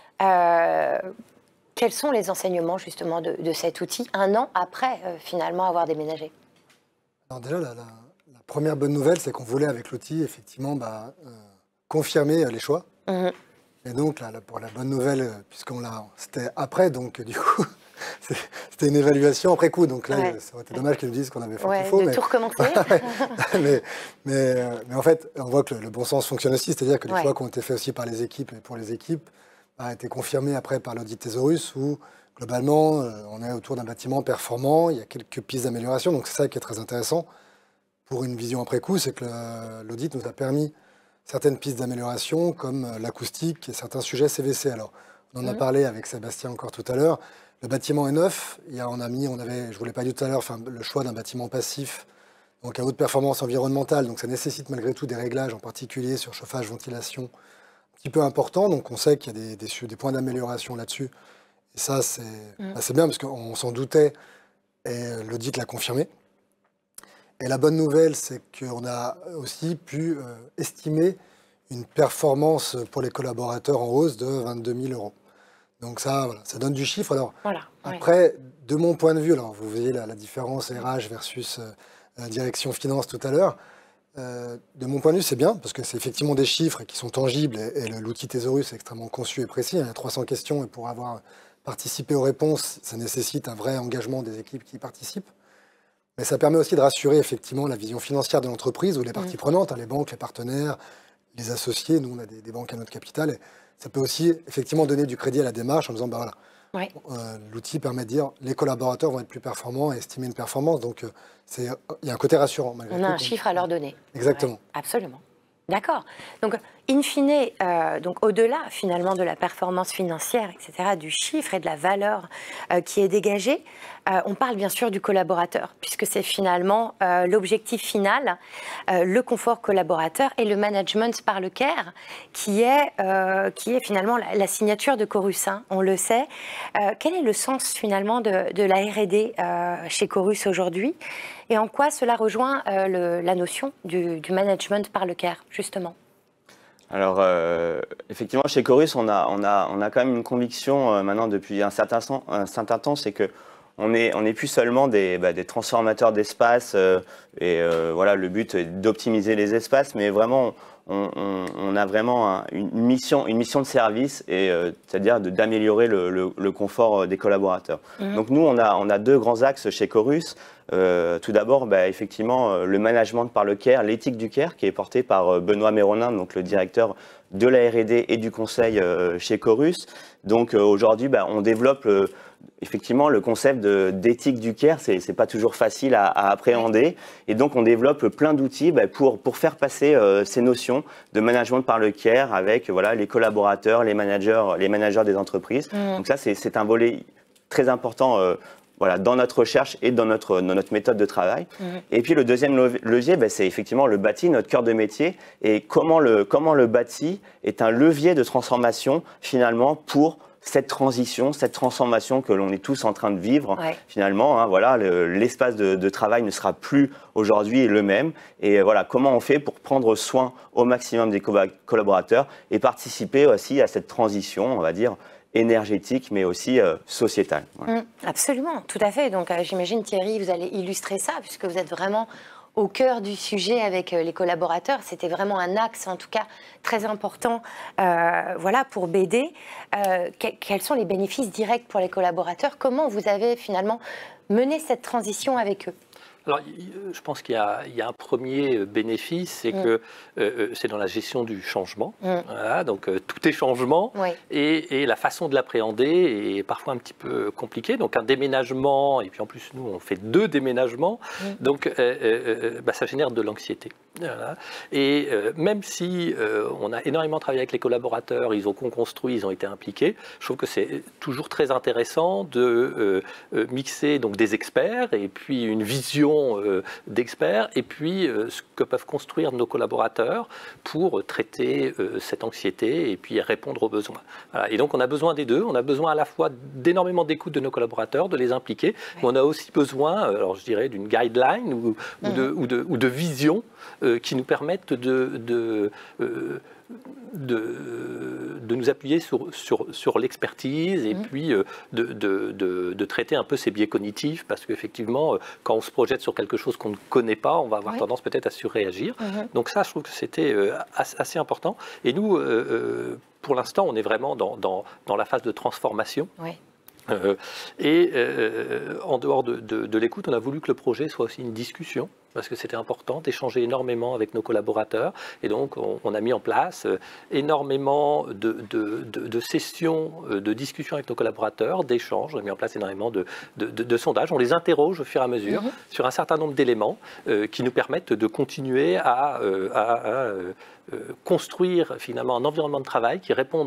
Euh, quels sont les enseignements, justement, de, de cet outil, un an après, euh, finalement, avoir déménagé? Alors déjà, la, la, la première bonne nouvelle, c'est qu'on voulait, avec l'outil, effectivement, bah, euh, confirmer euh, les choix. Mmh. Et donc, là, là, pour la bonne nouvelle, euh, puisqu'on l'a... C'était après, donc, du coup... C'était une évaluation après coup, donc là, ouais. ça aurait été dommage qu'ils nous disent qu'on avait fait ouais, tout faux. De mais... tout recommencer. mais, mais, mais en fait, on voit que le, le bon sens fonctionne aussi, c'est-à-dire que les ouais. choix qui ont été faits aussi par les équipes et pour les équipes ont été confirmés après par l'audit Thésaurus, où globalement, on est autour d'un bâtiment performant, il y a quelques pistes d'amélioration, donc c'est ça qui est très intéressant. Pour une vision après coup, c'est que l'audit nous a permis certaines pistes d'amélioration, comme l'acoustique et certains sujets C V C. Alors, On en a parlé avec Sébastien encore tout à l'heure. Le bâtiment est neuf. Il y a, on a mis, on avait, je vous l'ai pas dit tout à l'heure, enfin, le choix d'un bâtiment passif, donc à haute performance environnementale. Donc ça nécessite malgré tout des réglages, en particulier sur chauffage, ventilation, un petit peu important. Donc on sait qu'il y a des, des, des points d'amélioration là-dessus. Et ça, c'est mmh. bah, c'est bien parce qu'on s'en doutait et l'audit l'a confirmé. Et la bonne nouvelle, c'est qu'on a aussi pu euh, estimer une performance pour les collaborateurs en hausse de vingt-deux mille euros. Donc ça, voilà, ça donne du chiffre. Alors, voilà, après, oui. de mon point de vue, alors vous voyez la, la différence R H versus euh, direction finance tout à l'heure. Euh, de mon point de vue, c'est bien, parce que c'est effectivement des chiffres qui sont tangibles, et, et l'outil Thésaurus est extrêmement conçu et précis. Il y a trois cents questions, et pour avoir participé aux réponses, ça nécessite un vrai engagement des équipes qui y participent. Mais ça permet aussi de rassurer effectivement la vision financière de l'entreprise, ou les parties mmh. prenantes, hein, les banques, les partenaires, les associés. Nous, on a des, des banques à notre capital. Et ça peut aussi effectivement donner du crédit à la démarche en disant, bah voilà, ouais. euh, l'outil permet de dire les collaborateurs vont être plus performants et estimer une performance. Donc, euh, c'est, il y a un côté rassurant. On tout, a un chiffre à leur donner. Exactement. Ouais, absolument. D'accord. Donc, in fine, euh, donc au-delà finalement de la performance financière, et cetera, du chiffre et de la valeur euh, qui est dégagée, euh, on parle bien sûr du collaborateur, puisque c'est finalement euh, l'objectif final, euh, le confort collaborateur et le management par le care, qui est, euh, qui est finalement la, la signature de Corus, hein, on le sait. Euh, quel est le sens finalement de, de la R et D euh, chez Corus aujourd'hui, et en quoi cela rejoint euh, le, la notion du, du management par le care, justement? Alors, euh, effectivement, chez Corus, on a, on, a, on a quand même une conviction euh, maintenant depuis un certain, un certain temps, c'est que on est, on est plus seulement des, bah, des transformateurs d'espace, euh, et euh, voilà, le but est d'optimiser les espaces, mais vraiment, on, on, on a vraiment un, une, mission, une mission de service, et euh, c'est-à-dire d'améliorer le, le, le confort des collaborateurs. Mmh. Donc nous, on a, on a deux grands axes chez Corus. Euh, tout d'abord, bah, effectivement, euh, le management par le care, l'éthique du care, qui est porté par euh, Benoît Méronin, donc le directeur de la R et D et du conseil euh, chez Corus. Donc euh, aujourd'hui, bah, on développe euh, effectivement le concept d'éthique du care. C'est, c'est pas toujours facile à, à appréhender, et donc on développe plein d'outils bah, pour pour faire passer euh, ces notions de management par le care avec voilà les collaborateurs, les managers, les managers des entreprises. Mmh. Donc ça, c'est, c'est un volet très important. Euh, Voilà, dans notre recherche et dans notre, dans notre méthode de travail. Mmh. Et puis le deuxième levier, ben, c'est effectivement le bâti, notre cœur de métier, et comment le, comment le bâti est un levier de transformation finalement pour cette transition, cette transformation que l'on est tous en train de vivre. Ouais. Finalement, hein, voilà, le, l'espace de, de travail ne sera plus aujourd'hui le même. Et voilà, comment on fait pour prendre soin au maximum des co- collaborateurs et participer aussi à cette transition, on va dire, énergétique, mais aussi euh, sociétale. Voilà. Mmh, absolument, tout à fait. Donc, euh, j'imagine, Thierry, vous allez illustrer ça, puisque vous êtes vraiment au cœur du sujet avec euh, les collaborateurs. C'était vraiment un axe, en tout cas, très important euh, voilà, pour B D. Euh, que, quels sont les bénéfices directs pour les collaborateurs? Comment vous avez finalement mené cette transition avec eux? Alors, je pense qu'il y a, il y a un premier bénéfice, c'est mmh. que euh, c'est dans la gestion du changement. Mmh. Voilà, donc euh, tout est changement, oui. et, et la façon de l'appréhender est parfois un petit peu compliquée. Donc un déménagement, et puis en plus nous on fait deux déménagements, mmh. donc euh, euh, bah, ça génère de l'anxiété. Voilà. Et euh, même si euh, on a énormément travaillé avec les collaborateurs, ils ont construit, ils ont été impliqués, je trouve que c'est toujours très intéressant de euh, mixer donc des experts et puis une vision euh, d'experts et puis euh, ce que peuvent construire nos collaborateurs pour traiter euh, cette anxiété et puis répondre aux besoins. Voilà. Et donc on a besoin des deux, on a besoin à la fois d'énormément d'écoute de nos collaborateurs, de les impliquer, oui. mais on a aussi besoin, alors je dirais, d'une guideline ou, mmh. ou, de, ou, de, ou de vision euh, qui nous permettent de, de, euh, de, de nous appuyer sur, sur, sur l'expertise et mmh. puis euh, de, de, de, de traiter un peu ces biais cognitifs, parce qu'effectivement, euh, quand on se projette sur quelque chose qu'on ne connaît pas, on va avoir oui. tendance peut-être à surréagir. Mmh. Donc ça, je trouve que c'était euh, assez important. Et nous, euh, euh, pour l'instant, on est vraiment dans, dans, dans la phase de transformation. Oui. Euh, et euh, en dehors de, de, de l'écoute, on a voulu que le projet soit aussi une discussion, parce que c'était important d'échanger énormément avec nos collaborateurs. Et donc, on, on a mis en place euh, énormément de, de, de, de sessions euh, de discussion avec nos collaborateurs, d'échanges. On a mis en place énormément de, de, de, de sondages. On les interroge au fur et à mesure mmh. sur un certain nombre d'éléments euh, qui nous permettent de continuer à, euh, à, à euh, construire finalement un environnement de travail qui réponde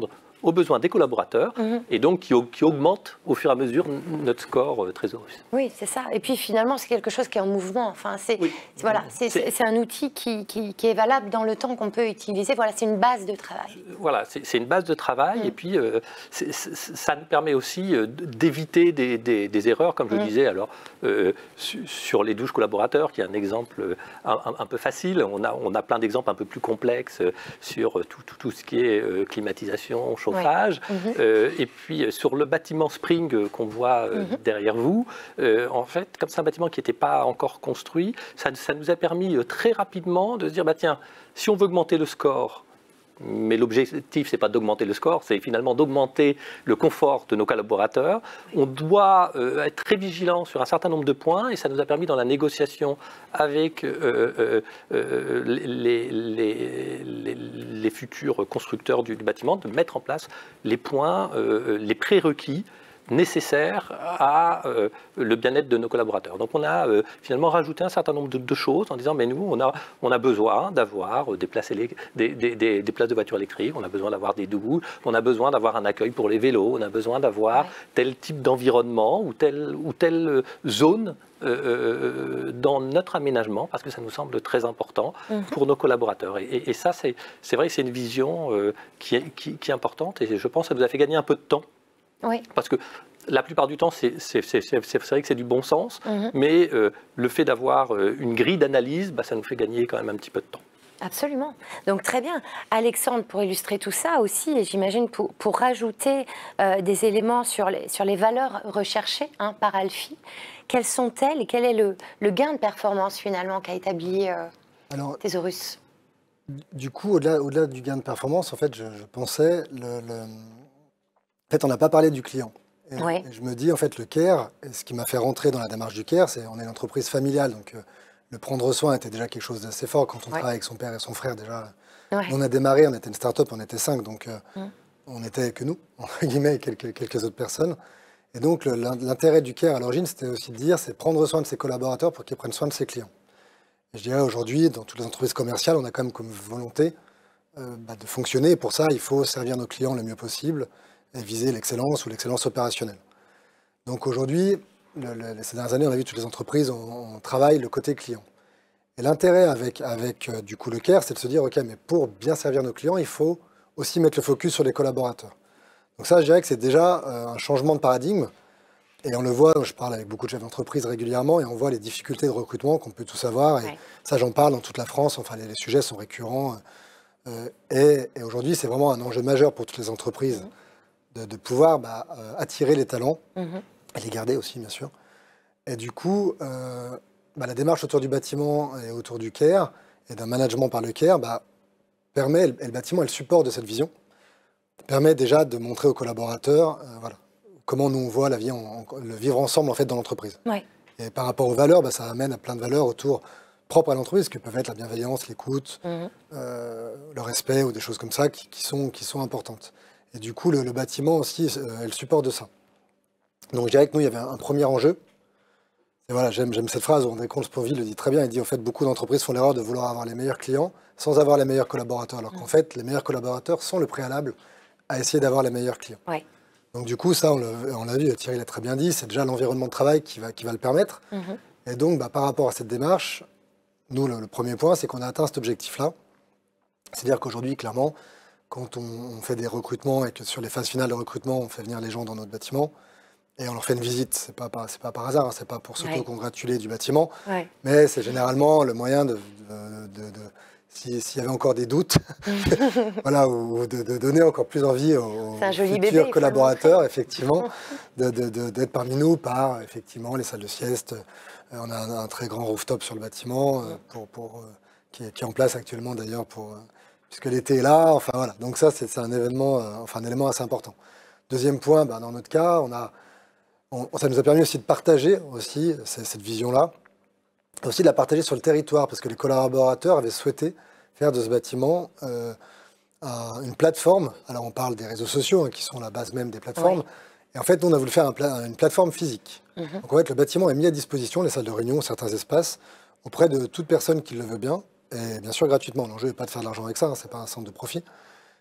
aux besoins des collaborateurs Mmh. et donc qui, qui augmente au fur et à mesure notre score euh, Trésorus. Oui, c'est ça. Et puis finalement, c'est quelque chose qui est en mouvement. Enfin, c'est Oui. voilà, c'est C'est- c'est un outil qui, qui, qui est valable dans le temps qu'on peut utiliser. Voilà, c'est une base de travail. Voilà, c'est c'est une base de travail Mm. et puis euh, c'est- c'est- ça nous permet aussi euh, d'éviter des, des- des erreurs, comme je Mm. le disais. Alors, euh, su- sur les douches collaborateurs, qui est un exemple euh, un, un- un peu facile, on a, on a plein d'exemples un peu plus complexes euh, sur euh, tout, tout, tout ce qui est euh, climatisation, chauffage. Mhm. Euh, et puis, euh, sur le bâtiment Spring euh, qu'on voit euh, Mhm. derrière vous, euh, en fait, comme c'est un bâtiment qui n'était pas encore construit, ça, ça nous a permis euh, très rapidement de se dire, bah, tiens, si on veut augmenter le score, mais l'objectif, ce n'est pas d'augmenter le score, c'est finalement d'augmenter le confort de nos collaborateurs. On doit euh, être très vigilant sur un certain nombre de points et ça nous a permis dans la négociation avec euh, euh, euh, les, les, les, les futurs constructeurs du, du bâtiment de mettre en place les points, euh, les prérequis nécessaires à euh, le bien-être de nos collaborateurs. Donc on a euh, finalement rajouté un certain nombre de, de choses en disant mais nous on a, on a besoin d'avoir des places, élec- des, des, des, des places de voitures électriques, on a besoin d'avoir des douches, on a besoin d'avoir un accueil pour les vélos, on a besoin d'avoir Ouais. tel type d'environnement ou telle, ou telle zone euh, dans notre aménagement parce que ça nous semble très important Mhm. pour nos collaborateurs. Et, et- et ça c'est c'est vrai que c'est une vision euh, qui, est, qui, qui est importante et je pense que ça nous a fait gagner un peu de temps. Oui. Parce que la plupart du temps, c'est c'est- c'est- c'est- c'est vrai que c'est du bon sens, Mhm. mais euh, le fait d'avoir euh, une grille d'analyse, bah, ça nous fait gagner quand même un petit peu de temps. Absolument. Donc très bien. Alexandre, pour illustrer tout ça aussi, et j'imagine pour, pour rajouter euh, des éléments sur les, sur les valeurs recherchées hein, par Alfie, quelles sont-elles et quel est le, le gain de performance finalement qu'a établi euh, Alors, Thésaurus? du coup, au-delà au-delà du gain de performance, en fait, je, je pensais, le, le- en fait, on n'a pas parlé du client. Et, Ouais. et je me dis, en fait, le care, et ce qui m'a fait rentrer dans la démarche du care, c'est on est une entreprise familiale, donc euh, le prendre soin était déjà quelque chose d'assez fort quand on Ouais. travaille avec son père et son frère. Déjà, Ouais. on a démarré, on était une start-up, on était cinq, donc euh, Mm. on n'était que nous, entre guillemets, et quelques, quelques autres personnes. Et donc, le- l'in- l'intérêt du care à l'origine, c'était aussi de dire, c'est prendre soin de ses collaborateurs pour qu'ils prennent soin de ses clients. Et je dirais aujourd'hui, dans toutes les entreprises commerciales, on a quand même comme volonté euh, bah, de fonctionner. Et pour ça, il faut servir nos clients le mieux possible et viser l'excellence ou l'excellence opérationnelle. Donc aujourd'hui, le- le- ces dernières années, on a vu toutes les entreprises, on, on travaille le côté client. Et l'intérêt avec, avec euh, du coup le care, c'est de se dire, OK, mais pour bien servir nos clients, il faut aussi mettre le focus sur les collaborateurs. Donc ça, je dirais que c'est déjà euh, un changement de paradigme. Et on le voit, je parle avec beaucoup de chefs d'entreprise régulièrement, et on voit les difficultés de recrutement qu'on peut tous avoir. Et Ouais. ça, j'en parle dans toute la France, enfin, les, les sujets sont récurrents. Euh, et et aujourd'hui, c'est vraiment un enjeu majeur pour toutes les entreprises de, de pouvoir bah, euh, attirer les talents, Mhm. et les garder aussi, bien sûr. Et du coup, euh, bah, la démarche autour du bâtiment et autour du care, et d'un management par le care, bah, permet, et le bâtiment est le support de cette vision, permet déjà de montrer aux collaborateurs euh, voilà, comment nous on voit la vie, en- en- le vivre ensemble en fait dans l'entreprise. Ouais. Et par rapport aux valeurs, bah, ça amène à plein de valeurs autour propres à l'entreprise, que peuvent être la bienveillance, l'écoute, Mhm. euh, le respect ou des choses comme ça qui, qui sont, qui sont importantes. Et du coup, le, le bâtiment aussi euh, est le support de ça. Donc je dirais que nous, il y avait un, un premier enjeu. Et voilà, j'aime j'aime cette phrase où André Comte-Sponville le dit très bien. Il dit en fait, beaucoup d'entreprises font l'erreur de vouloir avoir les meilleurs clients sans avoir les meilleurs collaborateurs. Alors qu'en fait, les meilleurs collaborateurs sont le préalable à essayer d'avoir les meilleurs clients. Ouais. Donc du coup, ça, on le- on l'a vu, Thierry l'a très bien dit, c'est déjà l'environnement de travail qui va, qui va le permettre. Mhm. Et donc, bah, par rapport à cette démarche, nous, le, le premier point, c'est qu'on a atteint cet objectif-là. C'est-à-dire qu'aujourd'hui, clairement, quand on, on fait des recrutements et que sur les phases finales de recrutement, on fait venir les gens dans notre bâtiment et on leur fait une visite, c'est pas, pas, c'est pas par hasard, hein, c'est pas pour s'auto-congratuler du bâtiment, Ouais. mais c'est généralement le moyen de, de- de- de- si- s'il y avait encore des doutes, voilà, ou de, de donner encore plus envie aux C'est un joli futurs bébé, il faut le collaborateurs, montrer. effectivement, de- de- de- d'être parmi nous par effectivement les salles de sieste. Euh, on a un, un très grand rooftop sur le bâtiment euh, pour, pour, euh, qui, est, qui est en place actuellement d'ailleurs pour euh, puisque l'été est là. Enfin voilà, donc ça c'est c'est un événement, euh, enfin un élément assez important. Deuxième point, ben, dans notre cas, on a, on- ça nous a permis aussi de partager aussi c- cette vision-là, aussi de la partager sur le territoire, parce que les collaborateurs avaient souhaité faire de ce bâtiment euh, un- une plateforme. Alors on parle des réseaux sociaux, hein, qui sont la base même des plateformes. Ouais. Et en fait, nous, on a voulu faire un pla- une plateforme physique. Mhm. Donc en fait, le bâtiment est mis à disposition, les salles de réunion, certains espaces, auprès de toute personne qui le veut bien, et bien sûr gratuitement. L'enjeu n'est pas de faire de l'argent avec ça, hein, c'est pas un centre de profit.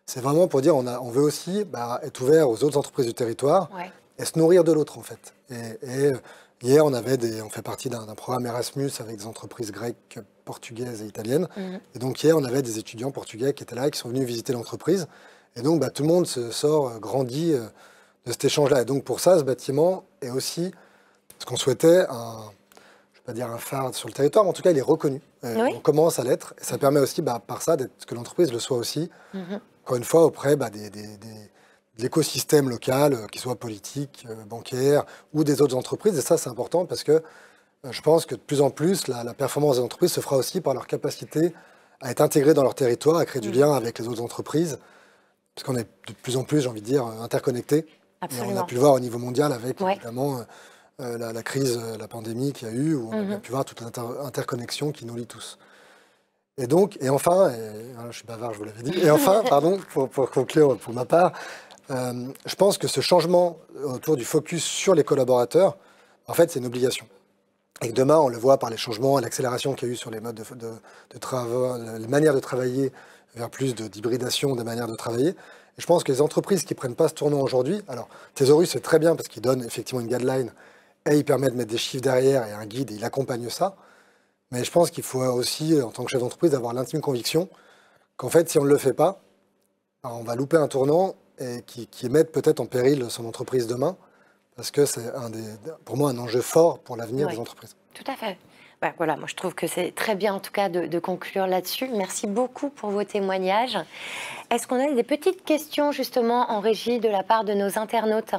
C'est vraiment pour dire on, a, on veut aussi bah, être ouvert aux autres entreprises du territoire Ouais. et se nourrir de l'autre en fait. Et, et hier, on, avait des, on fait partie d'un programme Erasmus avec des entreprises grecques, portugaises et italiennes. Mhm. Et donc hier, on avait des étudiants portugais qui étaient là et qui sont venus visiter l'entreprise. Et donc bah, tout le monde se sort grandi euh, de cet échange-là. Et donc pour ça, ce bâtiment est aussi ce qu'on souhaitait, un, je ne vais pas dire un phare sur le territoire, mais en tout cas, il est reconnu. Euh, Oui. On commence à l'être. Et ça permet aussi, bah, par ça, d'être- que l'entreprise le soit aussi, Mhm. encore une fois, auprès bah, des, des, des- de l'écosystème local, euh, qu'il soit politique, euh, bancaire ou des autres entreprises. Et ça, c'est important parce que euh, je pense que de plus en plus, la, la performance des entreprises se fera aussi par leur capacité à être intégrées dans leur territoire, à créer du Mhm. lien avec les autres entreprises. Parce qu'on est de plus en plus, j'ai envie de dire, interconnectés. Et on a Absolument. pu le voir au niveau mondial avec, Ouais. évidemment, euh, euh, la, la crise, euh, la pandémie qu'il y a eu, où on a Mhm. bien pu voir toute l'interconnexion qui nous lie tous. Et donc, et enfin, et, voilà, je suis bavard, je vous l'avais dit, et enfin, pardon, pour, pour conclure pour ma part, euh, je pense que ce changement autour du focus sur les collaborateurs, en fait, c'est une obligation. Et que demain, on le voit par les changements et l'accélération qu'il y a eu sur les modes de, de, de travail, les manières de travailler vers plus de- d'hybridation des manières de travailler. Et je pense que les entreprises qui ne prennent pas ce tournant aujourd'hui, alors Thesaurus, c'est très bien parce qu'il donne effectivement une guideline et il permet de mettre des chiffres derrière et un guide et il accompagne ça. Mais je pense qu'il faut aussi, en tant que chef d'entreprise, avoir l'intime conviction qu'en fait, si on ne le fait pas, ben, on va louper un tournant et qui, qui mette peut-être en péril son entreprise demain, parce que c'est un des, pour moi un enjeu fort pour l'avenir Ouais. des entreprises. Tout à fait. Bah, voilà, moi je trouve que c'est très bien en tout cas de, de conclure là-dessus. Merci beaucoup pour vos témoignages. Est-ce qu'on a des petites questions justement en régie de la part de nos internautes?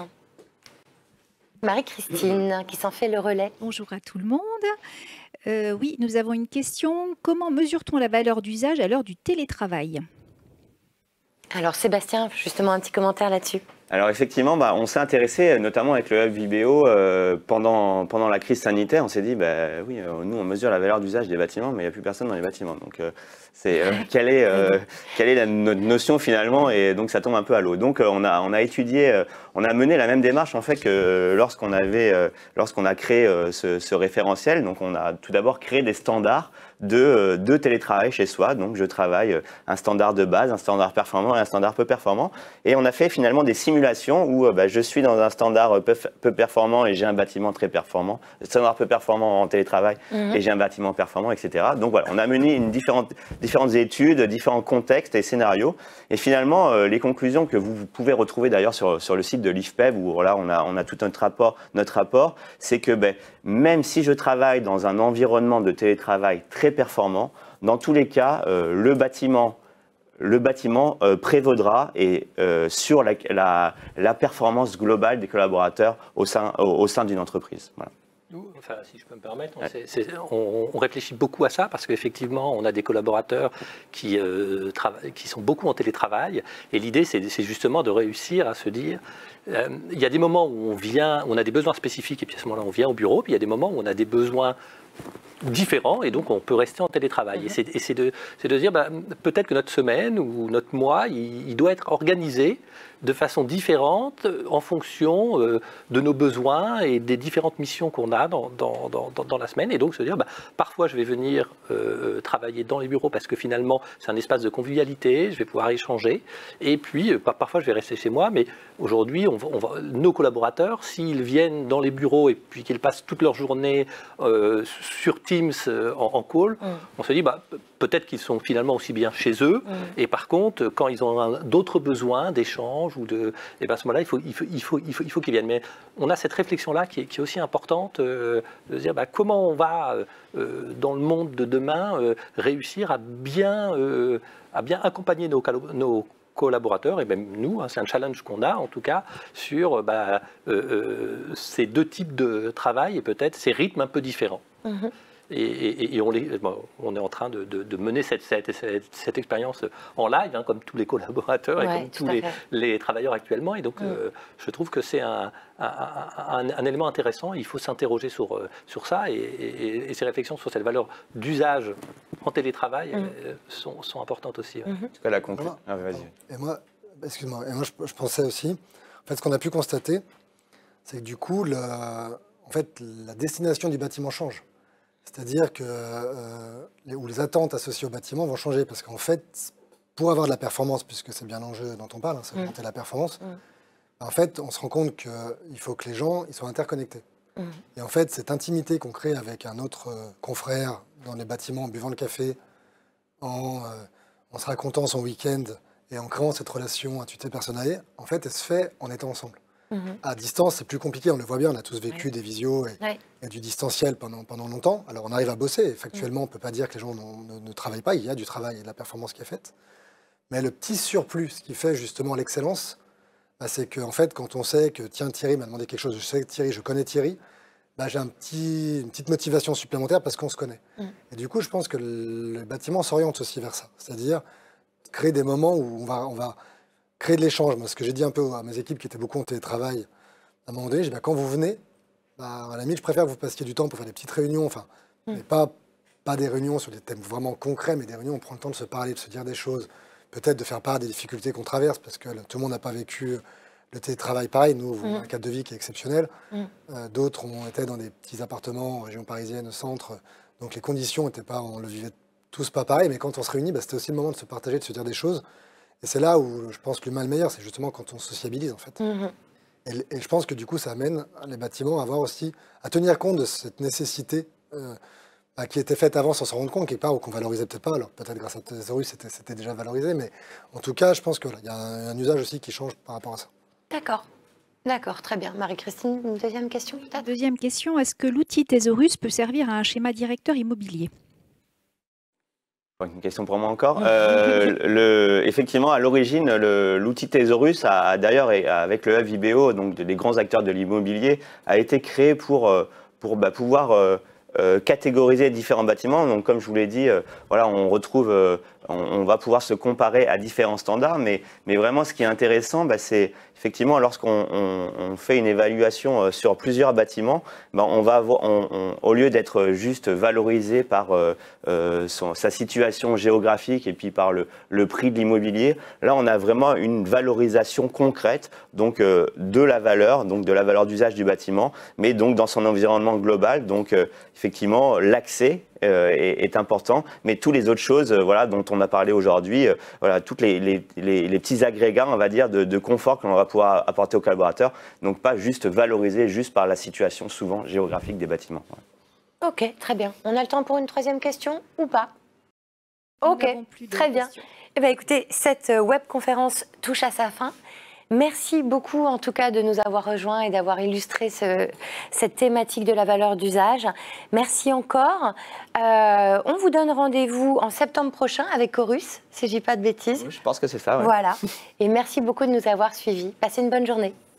Marie-Christine qui s'en fait le relais. Bonjour à tout le monde. Euh, oui, nous avons une question. Comment mesure-t-on la valeur d'usage à l'heure du télétravail? Alors Sébastien, justement un petit commentaire là-dessus. Alors effectivement, bah, on s'est intéressé, notamment avec le Hub Vibéo, euh, pendant, pendant la crise sanitaire, on s'est dit, bah, oui, euh, nous on mesure la valeur d'usage des bâtiments, mais il n'y a plus personne dans les bâtiments. Donc euh, c'est, euh, quelle est, euh, quelle est la, notre notion finalement? Et donc ça tombe un peu à l'eau. Donc euh, on, a, on a étudié, euh, on a mené la même démarche en fait que lorsqu'on avait, euh, lorsqu'on a créé euh, ce, ce référentiel. Donc on a tout d'abord créé des standards de, de télétravail chez soi. Donc je travaille un standard de base, un standard performant et un standard peu performant. Et on a fait finalement des simulations où bah, je suis dans un standard peu, peu performant et j'ai un bâtiment très performant, standard peu performant en télétravail mmh. et j'ai un bâtiment performant, et cetera. Donc voilà, on a mené une différente, différentes études, différents contextes et scénarios. Et finalement, euh, les conclusions que vous, vous pouvez retrouver d'ailleurs sur, sur le site de l'I F P E B, où là on a, on a tout notre rapport, notre rapport, c'est que ben, même si je travaille dans un environnement de télétravail très performant, dans tous les cas, euh, le bâtiment, le bâtiment euh, prévaudra et, euh, sur la, la, la performance globale des collaborateurs au sein, au, au sein d'une entreprise. Voilà. Nous, enfin, si je peux me permettre, on, c'est, c'est, on, on réfléchit beaucoup à ça parce qu'effectivement, on a des collaborateurs qui, euh, trava- qui sont beaucoup en télétravail. Et l'idée, c'est, c'est justement de réussir à se dire, euh, il y a des moments où on vient, on a des besoins spécifiques et puis à ce moment-là, on vient au bureau. Puis il y a des moments où on a des besoins différents et donc on peut rester en télétravail. Mmh. Et c'est, et c'est, de, c'est de dire, bah, peut-être que notre semaine ou notre mois, il, il doit être organisé de façon différente en fonction euh, de nos besoins et des différentes missions qu'on a dans, dans, dans, dans la semaine. Et donc se dire, bah, parfois je vais venir euh, travailler dans les bureaux parce que finalement c'est un espace de convivialité, je vais pouvoir échanger. Et puis euh, parfois je vais rester chez moi, mais aujourd'hui on va, on va, nos collaborateurs, s'ils viennent dans les bureaux et puis qu'ils passent toute leur journée euh, sur Teams euh, en, en call, mmh. on se dit, bah, peut-être qu'ils sont finalement aussi bien chez eux. Mmh. Et par contre, quand ils ont un, d'autres besoins d'échange, ou de, et ben à ce moment-là, il faut, il faut, il faut, il faut, il faut qu'ils viennent. Mais on a cette réflexion-là qui est, qui est aussi importante, euh, de se dire bah, comment on va, euh, dans le monde de demain, euh, réussir à bien, euh, à bien accompagner nos, nos collaborateurs, et même nous, hein, c'est un challenge qu'on a en tout cas, sur bah, euh, euh, ces deux types de travail et peut-être ces rythmes un peu différents. Mmh. Et, et, et on, les, bon, on est en train de, de, de mener cette, cette, cette, cette expérience en live, hein, comme tous les collaborateurs ouais, et comme tous les, les travailleurs actuellement. Et donc, mmh. euh, je trouve que c'est un, un, un, un élément intéressant. Il faut s'interroger sur, sur ça. Et, et, et ces réflexions sur cette valeur d'usage en télétravail mmh. euh, sont, sont importantes aussi. Ouais. Mmh. En tout cas, la conclusion. Ah, et moi, excuse-moi, et moi je, je pensais aussi, en fait, ce qu'on a pu constater, c'est que du coup, le, en fait, la destination du bâtiment change. C'est-à-dire que euh, les, où les attentes associées au bâtiment vont changer parce qu'en fait, pour avoir de la performance, puisque c'est bien l'enjeu dont on parle, hein, c'est augmenter mmh. la performance, mmh. en fait, on se rend compte qu'il faut que les gens ils soient interconnectés. Mmh. Et en fait, cette intimité qu'on crée avec un autre euh, confrère dans les bâtiments, en buvant le café, en, euh, en se racontant son week-end et en créant cette relation intuitive personnalisée, en fait, elle se fait en étant ensemble. Mmh. À distance, c'est plus compliqué, on le voit bien, on a tous vécu ouais. des visios et, ouais. et du distanciel pendant, pendant longtemps. Alors, on arrive à bosser, et factuellement, mmh. on ne peut pas dire que les gens ne, ne travaillent pas, il y a du travail et de la performance qui est faite. Mais le petit surplus, ce qui fait justement l'excellence, bah, c'est qu'en fait, quand on sait que, tiens, Thierry m'a demandé quelque chose, je sais que Thierry, je connais Thierry, bah, j'ai un petit, une petite motivation supplémentaire parce qu'on se connaît. Mmh. Et du coup, je pense que le, le bâtiment s'oriente aussi vers ça. C'est-à-dire créer des moments où on va, on va créer de l'échange. Moi, ce que j'ai dit un peu à mes équipes qui étaient beaucoup en télétravail, à un moment donné, j'ai dit, bah, quand vous venez, bah, à la limite, je préfère que vous passiez du temps pour faire des petites réunions, enfin, mmh. mais pas, pas des réunions sur des thèmes vraiment concrets, mais des réunions où on prend le temps de se parler, de se dire des choses, peut-être de faire part des difficultés qu'on traverse, parce que là, tout le monde n'a pas vécu le télétravail pareil. Nous, mmh. un cadre de vie qui est exceptionnel. Mmh. Euh, D'autres ont été dans des petits appartements en région parisienne, au centre. Donc les conditions n'étaient pas, on le vivait tous pas pareil, mais quand on se réunit, bah, c'était aussi le moment de se partager, de se dire des choses. Et c'est là où je pense que l'humain est le meilleur, c'est justement quand on sociabilise, en fait. Mmh. Et, et je pense que du coup, ça amène les bâtiments à avoir aussi, à tenir compte de cette nécessité euh, bah, qui était faite avant sans s'en rendre compte, quelque part, ou qu'on valorisait peut-être pas. Alors peut-être grâce à Thésaurus, c'était, c'était déjà valorisé, mais en tout cas, je pense qu'il voilà, y a un, un usage aussi qui change par rapport à ça. D'accord. D'accord, très bien. Marie-Christine, une deuxième question peut-être ? Deuxième question, est-ce que l'outil Thésaurus peut servir à un schéma directeur immobilier ? Une question pour moi encore. Euh, le, effectivement, à l'origine, le, l'outil Thésaurus, a, d'ailleurs, avec le hub I B O, donc des grands acteurs de l'immobilier, a été créé pour, pour bah, pouvoir euh, euh, catégoriser différents bâtiments. Donc, comme je vous l'ai dit, euh, voilà, on retrouve, euh, on, on va pouvoir se comparer à différents standards, mais, mais vraiment, ce qui est intéressant, bah, c'est effectivement, lorsqu'on on, on fait une évaluation sur plusieurs bâtiments, ben on va avoir, on, on, au lieu d'être juste valorisé par euh, euh, son, sa situation géographique et puis par le, le prix de l'immobilier, là on a vraiment une valorisation concrète donc euh, de la valeur, donc de la valeur d'usage du bâtiment, mais donc dans son environnement global. Donc euh, effectivement, l'accès euh, est, est important, mais toutes les autres choses, euh, voilà, dont on a parlé aujourd'hui, euh, voilà, toutes les, les, les, les petits agrégats, on va dire, de, de confort que l'on va pouvoir apporter aux collaborateurs, donc pas juste valoriser juste par la situation souvent géographique des bâtiments. Ouais. Ok, très bien. On a le temps pour une troisième question ou pas? Ok, très bien. Eh bien, écoutez, cette webconférence touche à sa fin. Merci beaucoup en tout cas de nous avoir rejoints et d'avoir illustré ce, cette thématique de la valeur d'usage. Merci encore. Euh, on vous donne rendez-vous en septembre prochain avec Corus, si je dis pas de bêtises. Oui, je pense que c'est ça. Ouais. Voilà. Et merci beaucoup de nous avoir suivis. Passez une bonne journée.